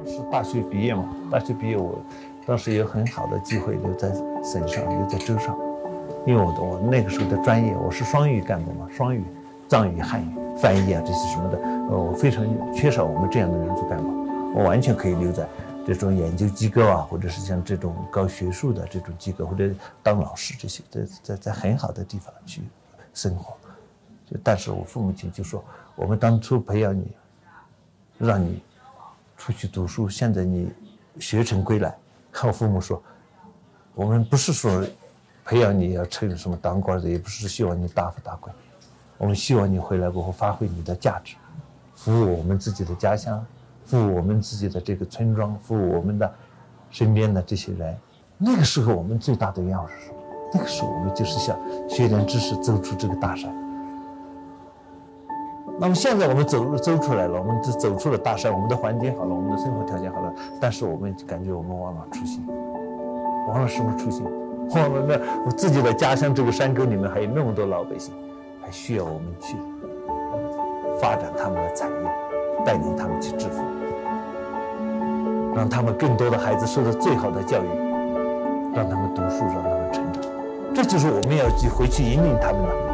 是大学毕业嘛，大学毕业我当时有很好的机会留在省上，留在州上，因为我那个时候的专业我是双语干部嘛，双语、藏语、汉语翻译啊这些什么的，我非常缺少我们这样的民族干部，我完全可以留在这种研究机构啊，或者是像这种搞学术的这种机构，或者当老师这些，在很好的地方去生活。但是我父母亲就说，我们当初培养你，让你出去读书，现在你学成归来。我父母说，我们不是说培养你要成什么当官的，也不是希望你大富大贵，我们希望你回来过后发挥你的价值，服务我们自己的家乡，服务我们自己的这个村庄，服务我们的身边的这些人。那个时候我们最大的愿望是什么？那个时候我们就是想学点知识，走出这个大山。那么现在我们走出来了，我们走出了大山，我们的环境好了，我们的生活条件好了，但是我们感觉我们忘了初心，忘了什么初心？忘了我自己的家乡这个山沟里面还有那么多老百姓，还需要我们去发展他们的产业，带领他们去致富，让他们更多的孩子受到最好的教育，让他们读书，让他们成长，这就是我们要去回去引领他们的。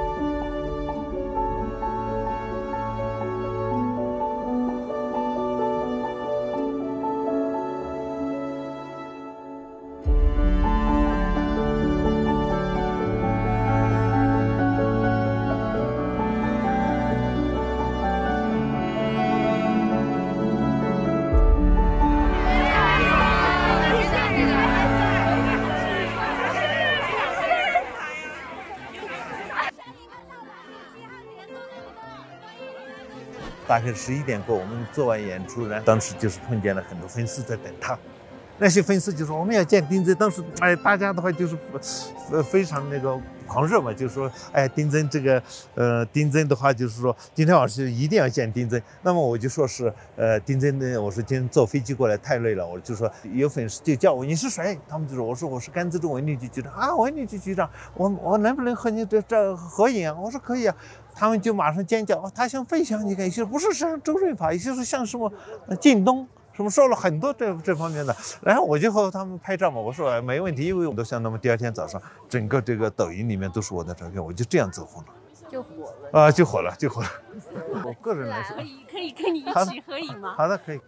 大概11点过，我们做完演出呢，当时就是碰见了很多粉丝在等他。那些粉丝就说我们要见丁真，当时大家的话就是非常那个狂热嘛，就是说丁真这个丁真的话就是说今天晚上一定要见丁真。那么我就说是丁真呢，我说今天坐飞机过来太累了，我就说有粉丝就叫我你是谁？他们就说我说我是甘孜州文旅局局长啊，文旅局局长，我能不能和你这合影啊？我说可以啊。他们就马上尖叫，他像费翔，你看，有些不是像周润发，有些是像什么靳东，什么说了很多这方面的。然后我就和他们拍照嘛，我说没问题，因为我都想，那么第二天早上，整个这个抖音里面都是我的照片，我就这样走红了， 就火了啊，就火了。我个人来说， 可以跟你一起合影吗？ 好的，可以。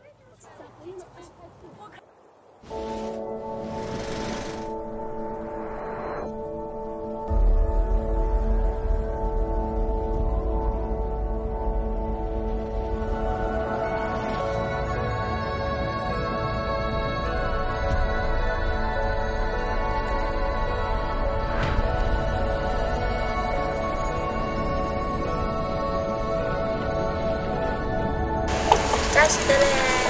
开始的嘞！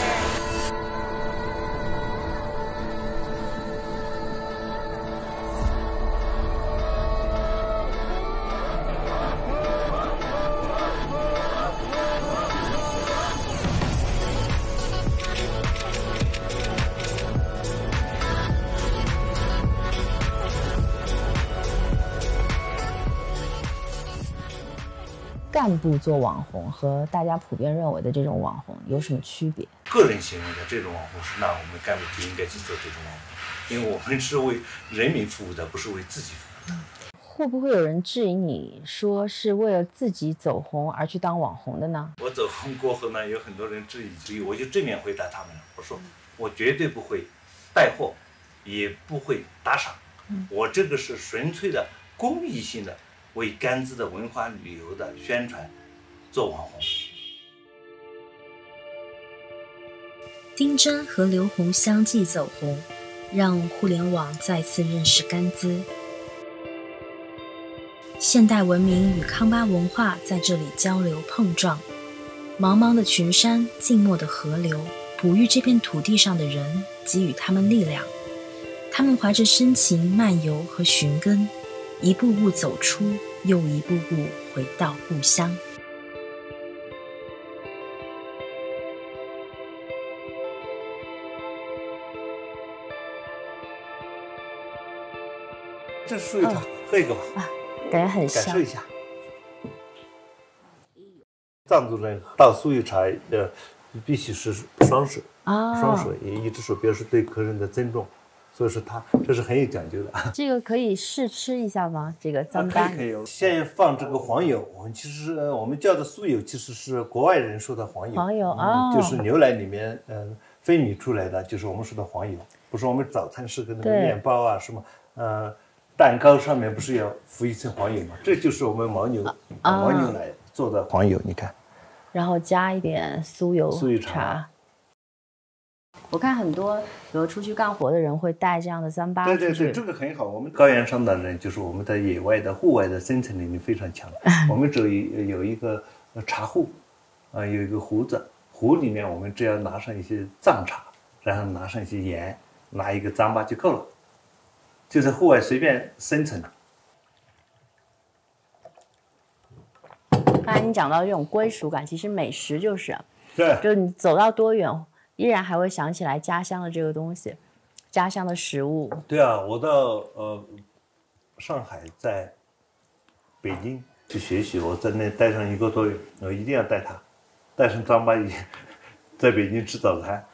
干部做网红和大家普遍认为的这种网红有什么区别？ 个人行为的这种网红是，那我们干部就应该去做这种网红，因为我们是为人民服务的，不是为自己服务的。 会不会有人质疑你说是为了自己走红而去当网红的呢？ 我走红过后呢，有很多人质疑，所以我就正面回答他们了。我说我绝对不会带货，也不会打赏，我这个是纯粹的公益性的，为甘孜的文化旅游的宣传做网红。 丁真和刘虹相继走红，让互联网再次认识甘孜。现代文明与康巴文化在这里交流碰撞，茫茫的群山，静默的河流，哺育这片土地上的人，给予他们力量。他们怀着深情漫游和寻根，一步步走出，又一步步回到故乡。 这是树叶茶，喝一个吧。 感觉很香。 感受一下。藏族人倒酥油茶， 必须是双手，双手也一只手表示对客人的尊重，所以说这是很有讲究的。 这个可以试吃一下吗？这个糌粑可以。先放这个黄油，其实我们叫的酥油，其实是国外人说的黄油。 黄油就是牛奶里面分泌出来的，就是我们说的黄油。不是我们早餐吃的那个面包啊什么蛋糕上面不是要敷一层黄油吗？这就是我们牦牛奶做的黄油，你看。 然后加一点酥油茶。我看很多比如出去干活的人会带这样的糌粑。 对，这个很好。我们高原上的人就是我们的野外的户外的生存能力非常强。我们只有一个茶壶有一个壶子，壶里面我们只要拿上一些藏茶，然后拿上一些盐，拿一个糌粑就够了，就在户外随便生存。 刚才你讲到这种归属感，其实美食就是， 对， 就是你走到多远，依然还会想起来家乡的这个东西，家乡的食物。 对啊，我到上海，在北京去学习，我在那待上1个多月，我一定要带上糌粑在北京吃早餐。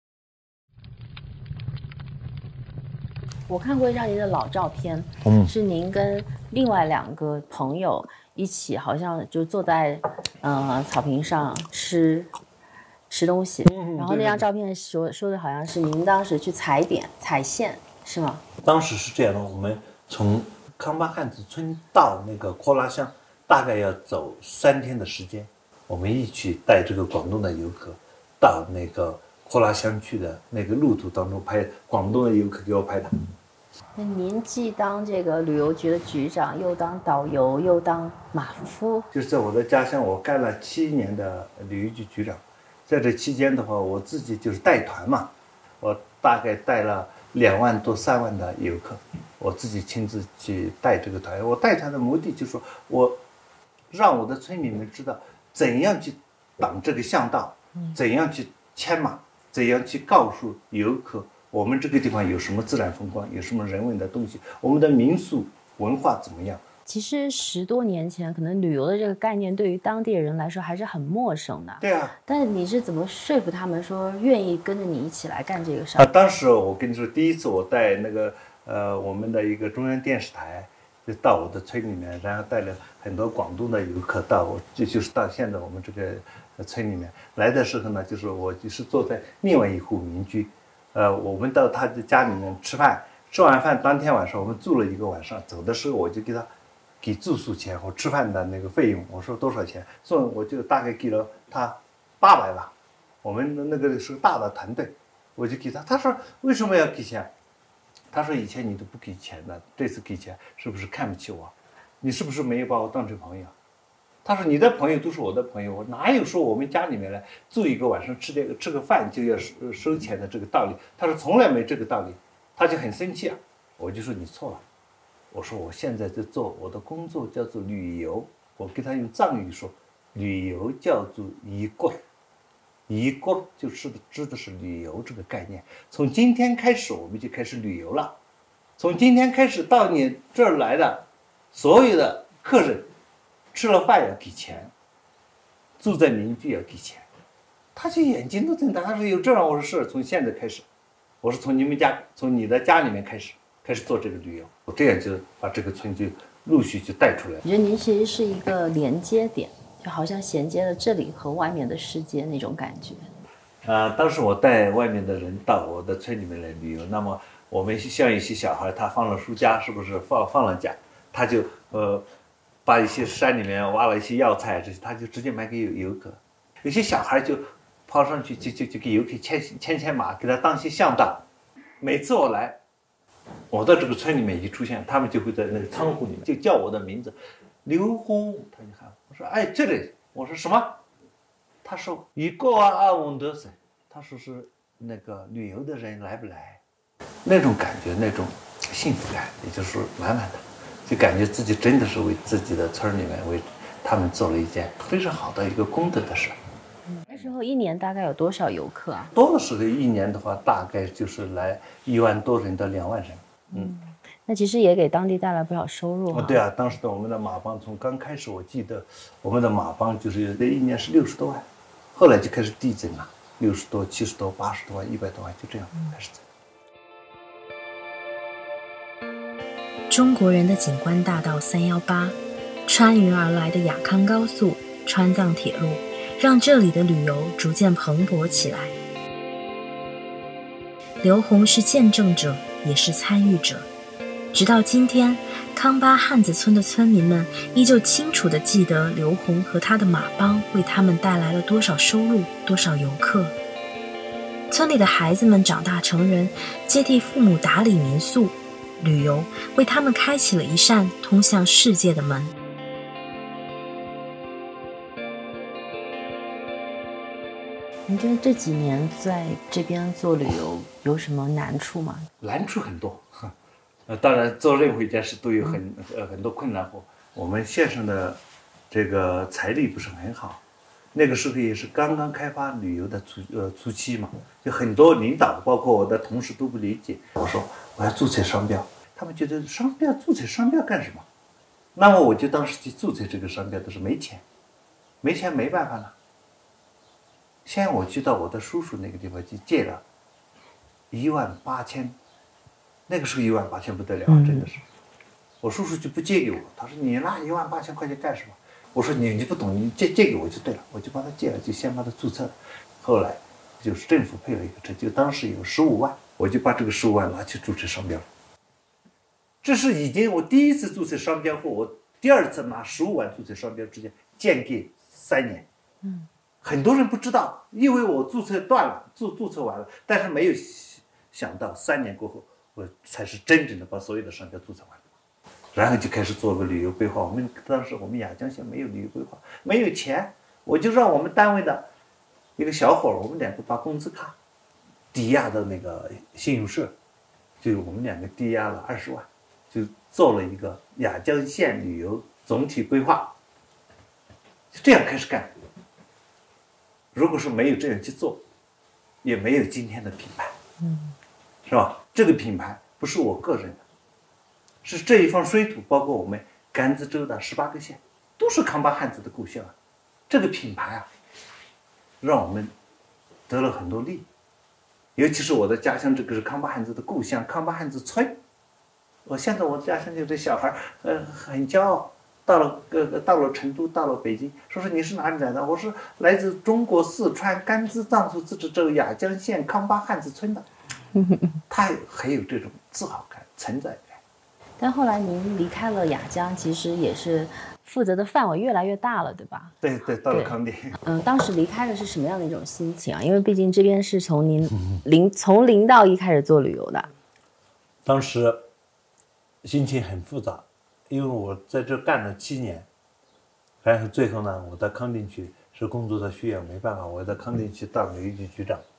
我看过一张您的老照片，是您跟另外2个朋友一起，好像就坐在草坪上吃东西。然后那张照片说的好像是您当时去踩线，是吗？ 当时是这样的，我们从康巴汉子村到那个扩拉乡，大概要走3天的时间。我们一起带这个广东的游客到那个扩拉乡去的那个路途当中拍广东的游客给我拍的。 那您既当这个旅游局的局长，又当导游，又当马夫， 就是在我的家乡，我干了7年的旅游局局长。在这期间的话，我自己就是带团嘛，我大概带了2万多3万的游客，我自己亲自去带这个团。我带团的目的就是说，我让我的村民们知道怎样去挡这个巷道，怎样去牵马，怎样去告诉游客我们这个地方有什么自然风光，有什么人文的东西，我们的民俗文化怎么样。 其实10多年前，可能旅游的这个概念对于当地人来说还是很陌生的。 对啊。 但是你是怎么说服他们说愿意跟着你一起来干这个事儿？ 当时我跟你说，第一次我带那个我们的一个中央电视台就到我的村里面，然后带了很多广东的游客到就是到现在我们这个村里面来的时候呢，就是我就是坐在另外一户民居。我们到他的家里面吃饭，吃完饭当天晚上我们住了1个晚上，走的时候我就给住宿钱和吃饭的那个费用，我说多少钱，所以我就大概给了他800吧。我们那个是个大的团队，我就给他。他说为什么要给钱？他说以前你都不给钱的，这次给钱是不是看不起我？你是不是没有把我当成朋友？他说你的朋友都是我的朋友，我哪有说我们家里面来住1个晚上吃个饭就要收钱的这个道理？他说从来没这个道理，他就很生气啊。我就说你错了，我说我现在在做我的工作叫做旅游，我给他用藏语说，旅游叫做一国就指的是旅游这个概念。从今天开始我们就开始旅游了，从今天开始到你这儿来的所有的客人吃了饭要给钱，住在民居要给钱。他就眼睛都睁大，他说有这样，我说是，从现在开始，我说从你的家里面开始做这个旅游，我这样就把这个村就陆续就带出来。 我觉得您其实是一个连接点，就好像衔接了这里和外面的世界那种感觉。 当时我带外面的人到我的村里面来旅游，那么我们像一些小孩，他放了暑假，是不是放了假，他就把一些山里面挖了一些药材，这些他就直接卖给游客。有些小孩就跑上去就给游客牵马，给他当些向导。每次我来，我到这个村里面一出现，他们就会在那个仓库里面就叫我的名字，刘红，他就喊我说哎这里，我说什么？他说一个问的是，他说是那个旅游的人来不来？那种感觉，那种幸福感，也就是满满的。就感觉自己真的是为自己的村里面为他们做了一件非常好的一个功德的事。 那时候1年大概有多少游客啊？ 多的时候1年的话，大概就是来1万多人到2万人。 那其实也给当地带来不少收入啊。 对啊，当时的我们的马帮从刚开始，我记得我们的马帮就是1年是60多万， 后来就开始递增了，60多、70多、80多万、100多万，就这样开始增。 中国人的景观大道318，穿云而来的雅康高速、川藏铁路，让这里的旅游逐渐蓬勃起来。刘洪是见证者，也是参与者。直到今天，康巴汉子村的村民们依旧清楚地记得刘洪和他的马帮为他们带来了多少收入，多少游客。村里的孩子们长大成人，接替父母打理民宿，旅游为他们开启了一扇通向世界的门。 你觉得这几年在这边做旅游有什么难处吗？ 难处很多，当然做任何一件事都有很多困难。我们县上的这个财力不是很好，那个时候也是刚刚开发旅游的初期嘛，就很多领导包括我的同事都不理解。我说我要注册商标，他们觉得注册商标干什么？那么我就当时去注册这个商标都是没钱没办法了。现在我去到我的叔叔那个地方去借了18000，那个时候18000不得了，真的是。我叔叔就不借给我，他说你拿18000块钱干什么？我说你不懂，你借给我就对了，我就帮他借了，就先帮他注册了。后来就是政府配了一个车，就当时有15万，我就把这个15万拿去注册商标。这是已经我第一次注册商标后，我第二次拿15万注册商标之间间隔3年。很多人不知道，因为我注册断了，注册完了，但是没有想到3年过后，我才是真正的把所有的商标注册完了，然后就开始做个旅游规划。当时我们雅江县没有旅游规划，没有钱，我就让我们单位的一个小伙，我们2个把工资卡抵押的那个信用社，就我们2个抵押了20万，就做了一个雅江县旅游总体规划，就这样开始干。如果说没有这样去做，也没有今天的品牌，是吧？这个品牌不是我个人的，是这一方水土，包括我们甘孜州的18个县，都是康巴汉子的故乡啊。这个品牌啊，让我们得了很多利益。尤其是我的家乡，这个是康巴汉子的故乡，康巴汉子村。现在我家乡就这小孩，很骄傲。到了成都，到了北京，说你是哪里来的？我是来自中国四川甘孜藏族自治州雅江县康巴汉子村的。他很有这种自豪感、存在感。 但后来您离开了雅江，其实也是负责的范围越来越大了，对吧？ 对，到了康定。 当时离开的是什么样的一种心情啊？因为毕竟这边是从从0到1开始做旅游的。 当时心情很复杂。因为我在这干了7年，然后最后呢，我在康定区是工作的需要，没办法，我在康定区当旅游局局长。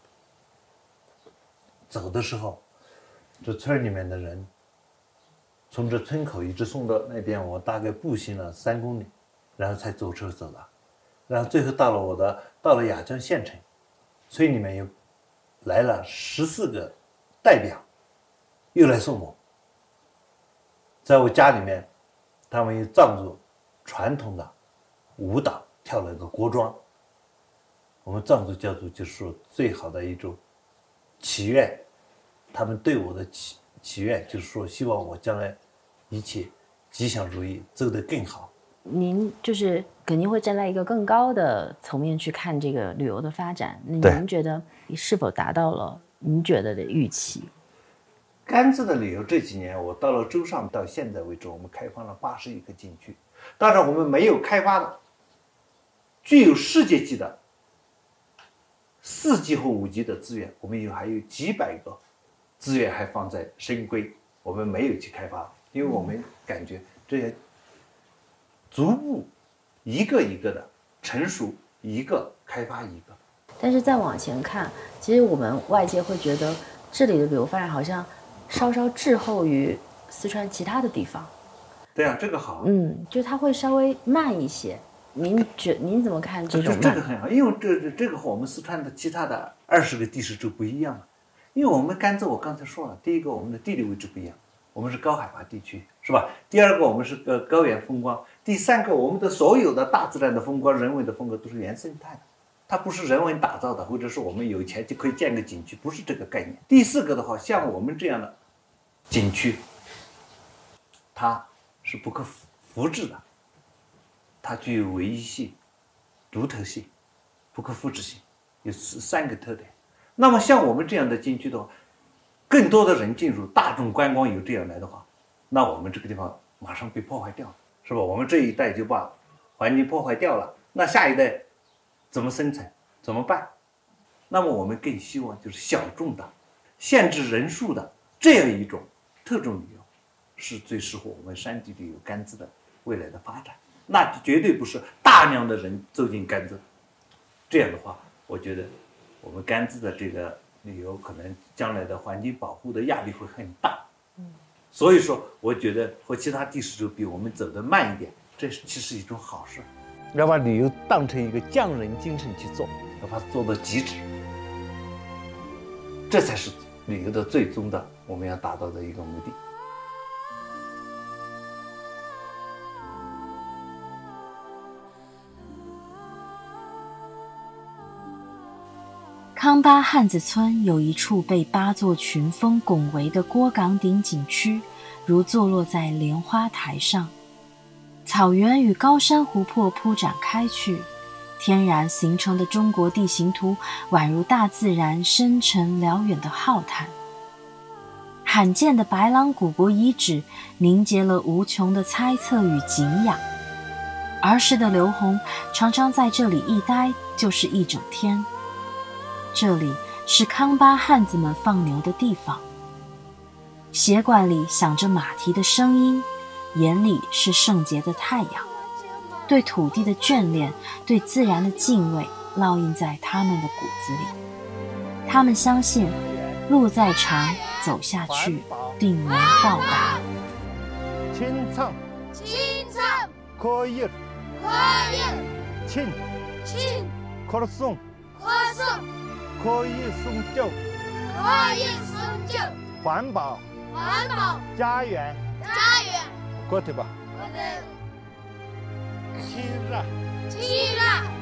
走的时候，这村里面的人，从这村口一直送到那边，我大概步行了3公里，然后才走车走的，然后最后到了雅江县城，村里面又来了14个代表，又来送我，在我家里面。他们用藏族传统的舞蹈跳了一个国庄，我们藏族家族就是说最好的一种祈愿，他们对我的祈愿就是说希望我将来一切吉祥如意，走得更好。 您就是肯定会站在一个更高的层面去看这个旅游的发展，那您觉得是否达到了您觉得的预期？ 甘孜的旅游这几年，我到了州上，到现在为止，我们开放了81个景区。当然，我们没有开发的具有世界级的4级和5级的资源，我们还有几百个资源还放在深闺，我们没有去开发，因为我们感觉这些逐步一个一个的成熟，一个开发一个。 但是再往前看，其实我们外界会觉得这里的旅游发展好像稍稍滞后于四川其他的地方。 对啊，这个好。 就它会稍微慢一些。您怎么看这种慢？ 这个很好，因为这个和我们四川的其他的20个地势州不一样嘛。因为我们甘孜，我刚才说了，第一个我们的地理位置不一样，我们是高海拔地区，是吧？第二个我们是个高原风光，第三个我们的所有的大自然的风光、人文的风光都是原生态的， 它不是人为打造的，或者是我们有钱就可以建个景区，不是这个概念。第四个的话，像我们这样的景区，它是不可复制的，它具有唯一性、独特性、不可复制性，有3个特点。那么像我们这样的景区的话，更多的人进入，大众观光游这样来的话，那我们这个地方马上被破坏掉了，是吧？我们这一代就把环境破坏掉了，那下一代怎么生存？怎么办？那么我们更希望就是小众的、限制人数的这样一种特种旅游，是最适合我们山地旅游甘孜的未来的发展。那绝对不是大量的人走进甘孜，这样的话，我觉得我们甘孜的这个旅游可能将来的环境保护的压力会很大。所以说，我觉得和其他地势州比，我们走得慢一点，这其实是一种好事。要把旅游当成一个匠人精神去做，要把它做到极致，这才是旅游的最终的我们要达到的一个目的。 康巴汉子村有一处被8座群峰拱围的郭岗顶景区，如坐落在莲花台上。草原与高山湖泊铺展开去，天然形成的中国地形图宛如大自然深沉辽远的浩瀚。罕见的白狼古国遗址凝结了无穷的猜测与敬仰。儿时的刘洪常常在这里一待就是一整天。这里是康巴汉子们放牛的地方，血管里响着马蹄的声音，眼里是圣洁的太阳，对土地的眷恋，对自然的敬畏烙印在他们的骨子里。他们相信路再长，走下去定能到达。 青藏可以青可颂可以送酒环保家园过去吧。起热